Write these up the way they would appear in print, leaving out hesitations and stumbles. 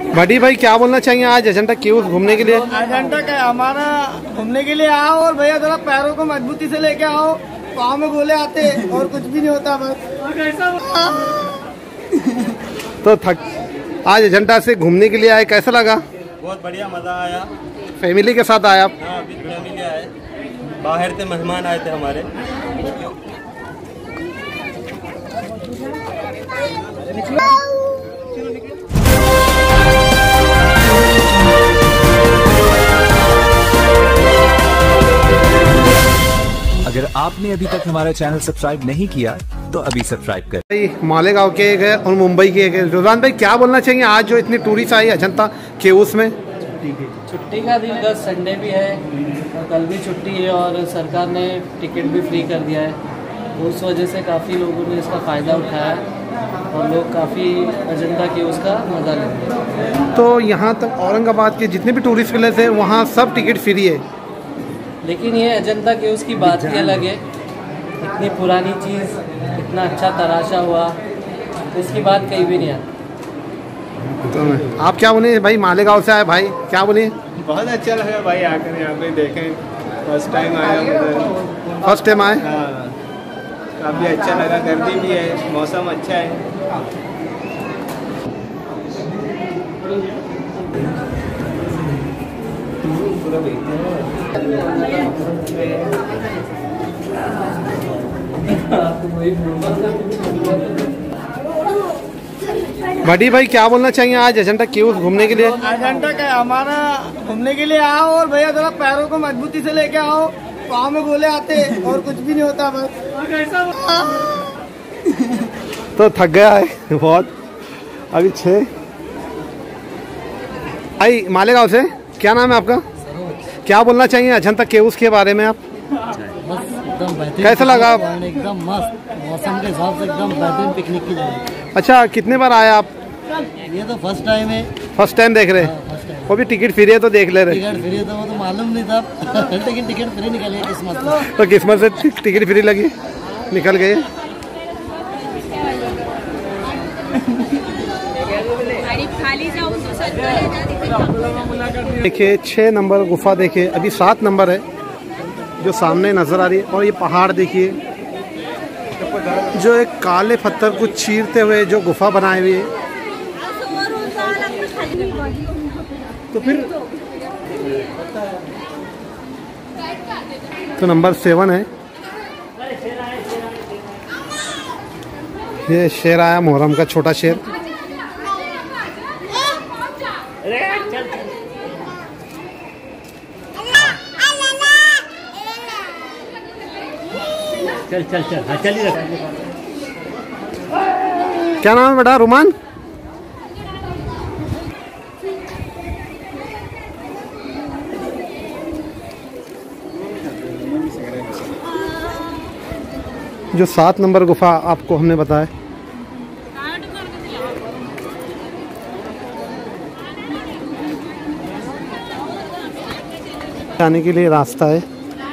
बड़ी भाई क्या बोलना चाहिए आज अजंता केव्स घूमने के लिए? अजंता का हमारा घूमने के लिए आओ और भैया थोड़ा पैरों को मजबूती से लेके आओ, पाँव में गोले आते और कुछ भी नहीं होता बस। तो आज अजंता से घूमने के लिए आए, कैसा लगा? बहुत बढ़िया, मजा आया। फैमिली के साथ आया आप? हाँ, अभी फैमिली आए, बाहर से मेहमान आए थे हमारे। अगर आपने अभी तक हमारा चैनल सब्सक्राइब नहीं किया तो अभी सब्सक्राइब करें। मालेगांव के एक है और मुंबई के एक है। रुझान भाई क्या बोलना चाहिए आज जो इतनी टूरिस्ट आई अजंता केव्स में? छुट्टी का दिन, कल संडे भी है और कल भी छुट्टी है और सरकार ने टिकट भी फ्री कर दिया है, उस वजह से काफ़ी लोगों ने इसका फ़ायदा उठाया और लोग काफ़ी अजंता केव्स का मज़ा लेते हैं। तो यहाँ तक औरंगाबाद के जितने भी टूरिस्ट प्लेस है वहाँ सब टिकट फ्री है, लेकिन ये अजंता केव्स की बात ही अलग है। इतनी पुरानी चीज़, इतना अच्छा तराशा हुआ, तो इसकी बात कहीं भी नहीं आती। तो आप क्या बोले भाई? मालेगांव से आए भाई, क्या बोले? बहुत अच्छा लगा भाई आकर यहाँ पे देखें, फर्स्ट टाइम आया मुझे। फर्स्ट टाइम आए? हाँ, काफ़ी अच्छा लगा, गर्मी भी है, मौसम अच्छा है। बड़ी भाई क्या बोलना चाहिए आज अजंता केव्स घूमने के लिए? अजंता का हमारा घूमने के लिए आओ और भैया थोड़ा पैरों को मजबूती से लेके आओ, पाँव में गोले आते और कुछ भी नहीं होता बस। तो थक गया है बहुत, अभी 6 भाई मालेगांव से। क्या नाम है आपका? क्या बोलना चाहिए अजंता केव्स के बारे में आप? एकदम बेहतरीन, कैसा लगा? एकदम मस्त, मौसम के हिसाब से एकदम बेहतरीन पिकनिक की जगह। अच्छा, कितने बार आए आप? ये तो फर्स्ट टाइम है। फर्स्ट टाइम देख रहे हैं? वो भी टिकट फ्री है तो देख ले रहे? टिकट फ्री तो वो तो मालूम नहीं था लेकिन टिकट फ्री निकली है किस्मत से। तो किस्मत से टिकट फ्री लगी, निकल गए। देखिए 6 नंबर गुफा, देखिए अभी 7 नंबर है जो सामने नजर आ रही है। और ये पहाड़ देखिए जो एक काले पत्थर को चीरते हुए जो गुफा बनाई हुई है। तो फिर तो नंबर 7 है। ये शेर आया, मोहर्रम का छोटा शेर। चल चल चल, हाँ चल ही रख। क्या नाम है बेटा? रुमान। जो 7 नंबर गुफा आपको हमने बताया, जाने के लिए रास्ता है।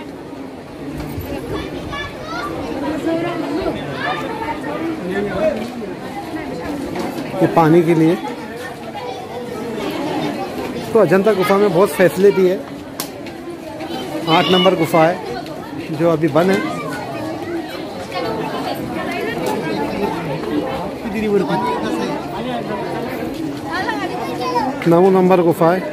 ये पानी के लिए। तो अजंता गुफा में बहुत फैसिलिटी है। 8 नंबर गुफा है जो अभी बंद है। 9 नंबर गुफा है।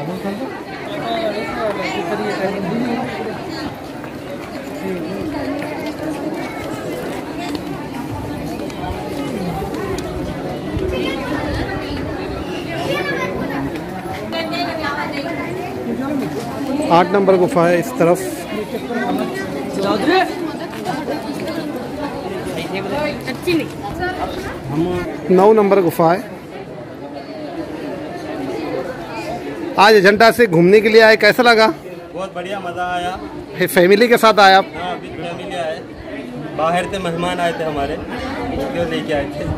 आठ नंबर गुफा है इस तरफ। 9 नंबर गुफा है। आज अजंता से घूमने के लिए आए, कैसा लगा? बहुत बढ़िया, मजा आया। फैमिली के साथ आए आप? हाँ, अभी फैमिली आए, बाहर से मेहमान आए थे हमारे, जो लेके आए थे।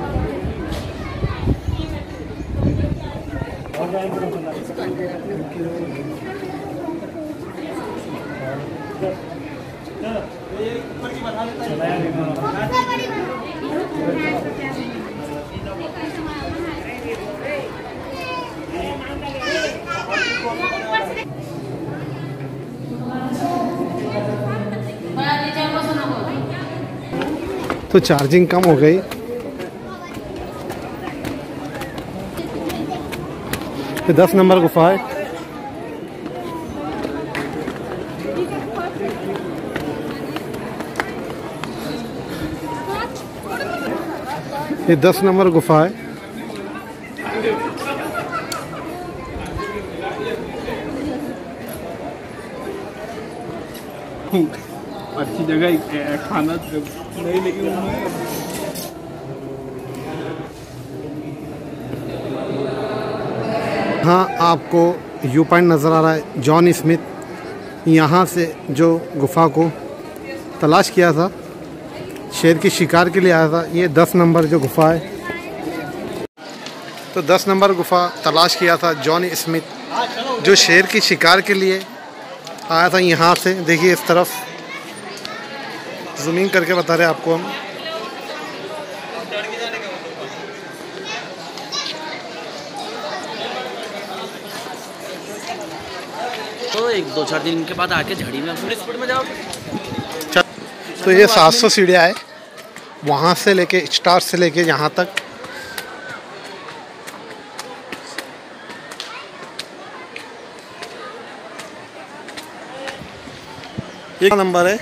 8 तो चार्जिंग कम हो गई। ये 10 नंबर गुफा है। ये 10 नंबर गुफा है। अच्छी जगह खाना नहीं, लेकिन हाँ, आपको व्यू पॉइंट नज़र आ रहा है जॉन स्मिथ यहाँ से जो गुफा को तलाश किया था, शेर की शिकार के लिए आया था। ये 10 नंबर जो गुफा है, तो 10 नंबर गुफा तलाश किया था जॉन स्मिथ जो शेर की शिकार के लिए आया था। यहाँ से देखिए, इस तरफ जूमिंग करके बता रहे हैं आपको हम। तो 1-2-4 दिन के बाद आके झड़ी में पूरी स्पीड में जाओ। तो ये 700 सीढ़ियाँ है, वहाँ से लेके स्टार्ट से लेके यहाँ तक। एक नंबर है।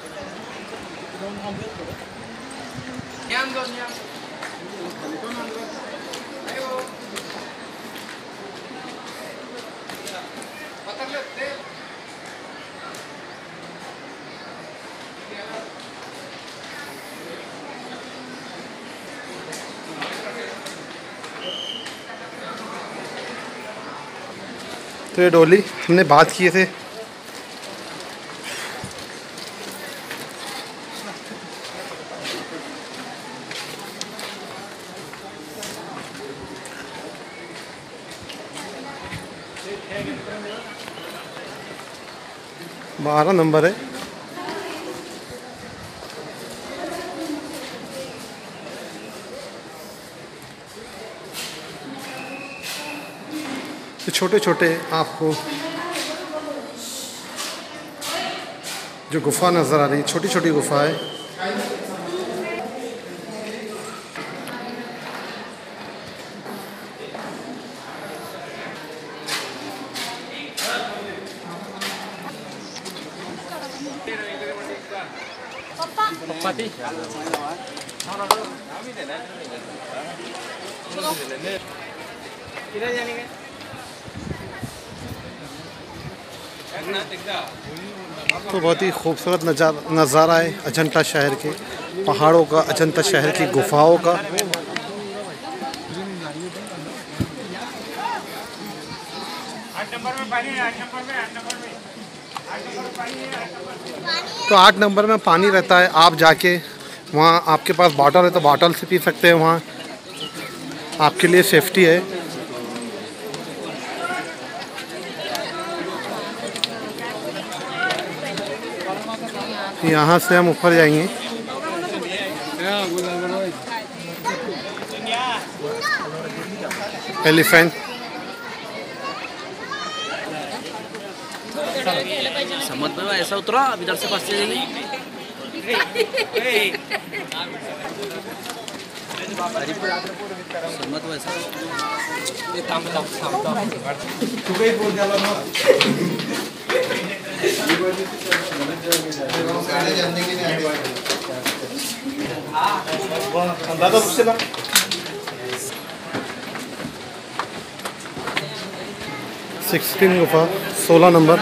तो ये डोली हमने बात किए थे, बारह नंबर है। तो छोटे छोटे आपको जो गुफा नज़र आ रही है, छोटी छोटी गुफा है। तो बहुत ही खूबसूरत नज़ारा है अजंता शहर के पहाड़ों का, अजंता शहर की गुफाओं का। तो 8 नंबर में पानी रहता है, आप जाके वहाँ आपके पास बॉटल है तो बॉटल से पी सकते हैं, वहाँ आपके लिए सेफ्टी है। यहाँ से हम ऊपर जाएंगे। एलिफेंट समझ में ऐसा उतरा, अब इधर से पास से नहीं। समझ में ऐसा अंदाजा मुझसे ना। 16 गुफा 16 नंबर।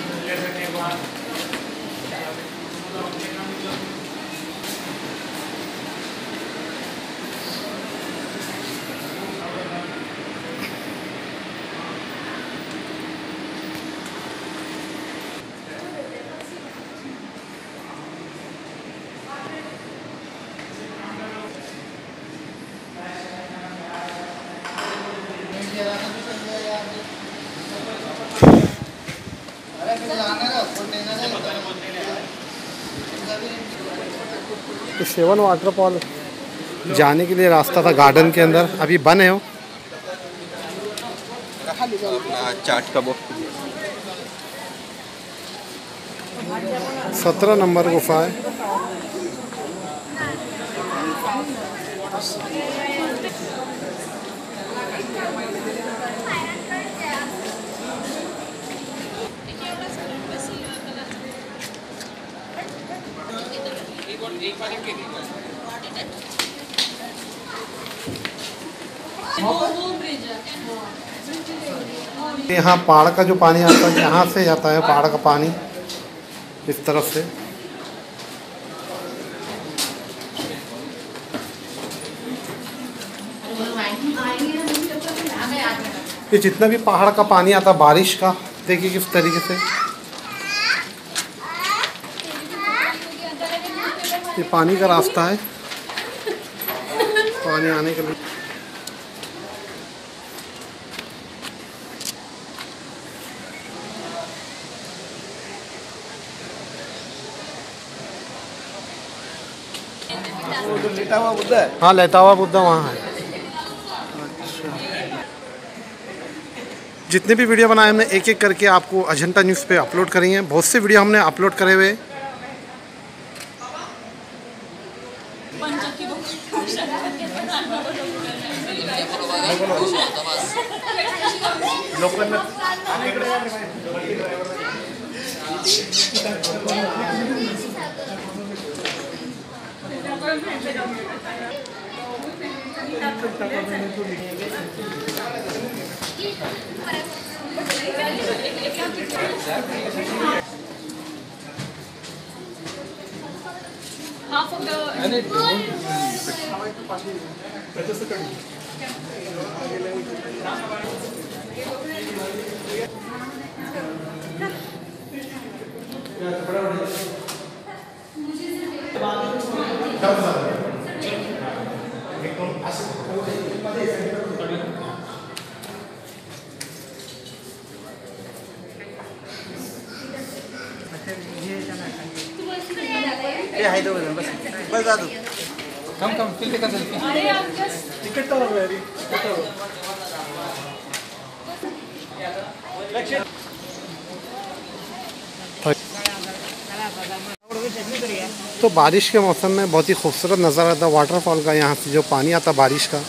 तो 7 वाटरफॉल जाने के लिए रास्ता था गार्डन के अंदर, अभी बंद है वो। चाट का वो 17 नंबर गुफा है। यहाँ पहाड़ का जो पानी आता है, यहाँ से जाता है पहाड़ का पानी इस तरफ से। ये जितना भी पहाड़ का पानी आता है बारिश का, देखिए किस तरीके से ये पानी का रास्ता है, पानी आने के लिए। लेटा हुआ बुद्धा है। हाँ, लेटा हुआ बुद्धा वहाँ है। जितने भी वीडियो बनाए हमने एक एक करके आपको अजंता न्यूज़ पे अपलोड करेंगे। बहुत से वीडियो हमने अपलोड करे हुए। Half of the तो बारिश के मौसम में बहुत ही खूबसूरत नज़ारा था वाटरफॉल का। यहाँ से जो पानी आता बारिश का,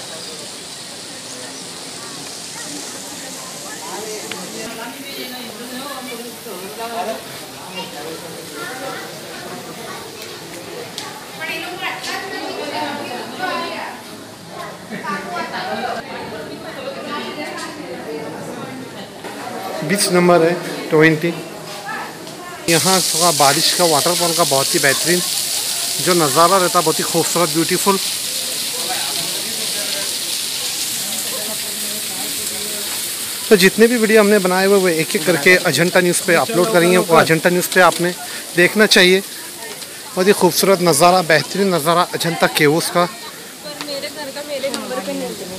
बीच नंबर है 20। यहाँ का बारिश का वाटरफॉल का बहुत ही बेहतरीन जो नज़ारा रहता है, बहुत ही खूबसूरत ब्यूटीफुल। तो जितने भी वीडियो हमने बनाए हुए वो एक एक करके अजंता न्यूज़ पे अपलोड करेंगे। वो अजंता न्यूज़ पे आपने देखना चाहिए। बहुत ही खूबसूरत नज़ारा, बेहतरीन नज़ारा अजंता केव्स का। मेरे घर का मेरे नंबर पे नहीं है।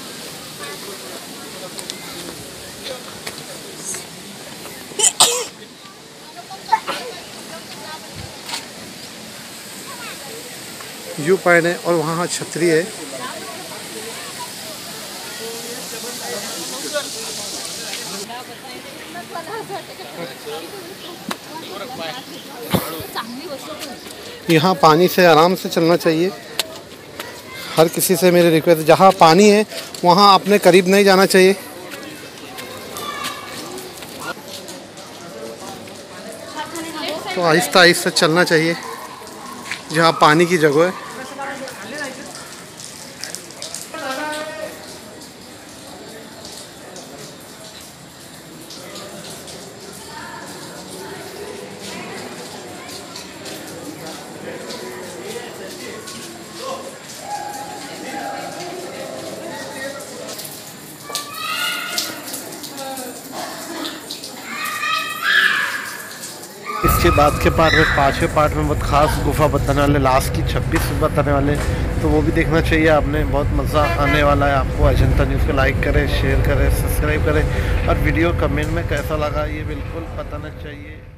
व्यू पॉइंट है और वहाँ छतरी है। यहाँ पानी से आराम से चलना चाहिए। हर किसी से मेरी रिक्वेस्ट, जहाँ पानी है वहाँ अपने करीब नहीं जाना चाहिए। तो आहिस्ता आहिस्ता चलना चाहिए जहाँ पानी की जगह है। इसके बाद के पार्ट में, 5वें पार्ट में बहुत खास गुफा बताने वाले, लास्ट की 26 बताने वाले, तो वो भी देखना चाहिए आपने। बहुत मज़ा आने वाला है आपको। अजंता न्यूज़ को लाइक करें, शेयर करें, सब्सक्राइब करें और वीडियो कमेंट में कैसा लगा ये बिल्कुल बताना चाहिए।